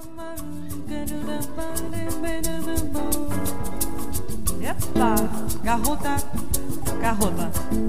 Epa, garrota, garrota.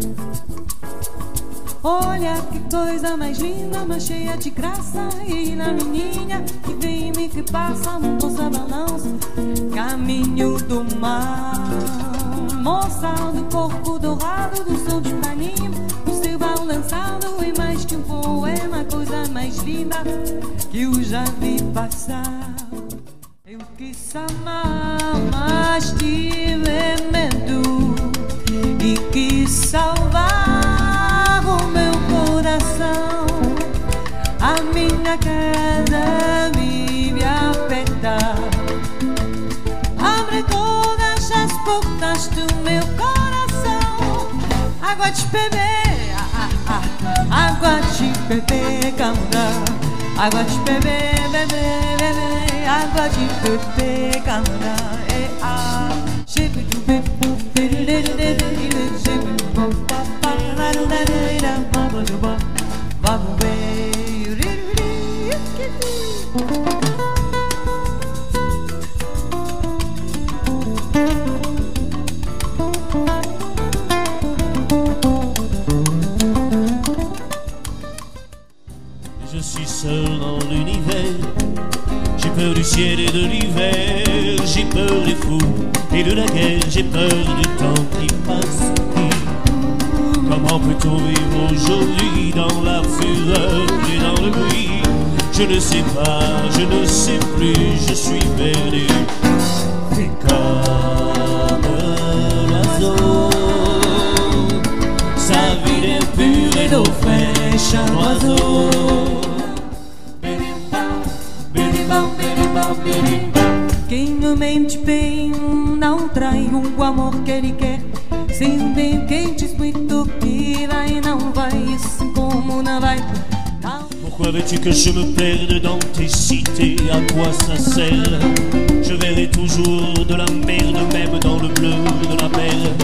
Olha que coisa mais linda, mais cheia de graça. E na menina que vem e me que passa, moça balança, caminho do mar. Moça do corpo dourado, do som de paninho, o seu balançado e mais que um poema, coisa mais linda que eu já vi passar. Eu quis amar, mas tive medo e quis salvar o meu coração. A minha casa vive apertar. Abre todas as portas do meu coração. Água de beber, água de beber, camarada. Água de beber, beber, beber. Água de beber, camarada. Je suis seul dans l'univers. J'ai peur du ciel et de l'hiver. J'ai peur des fous et de la guerre. J'ai peur du temps qui passe. Comment peut-on vivre aujourd'hui dans la fureur et dans le bruit? Je ne sais pas, je ne sais plus, je suis perdu. C'est comme l'oiseau, sa vie est pure et d'eau fraîche, un oiseau. Quem me mente bem não trai o amor que ele quer. Sem bem quem diz muito que vai não vai, assim como não vai. Pourquoi veux-tu que je me perde dans tes cités? À quoi ça sert? Je verrai toujours de la merde, même dans le bleu de la mer.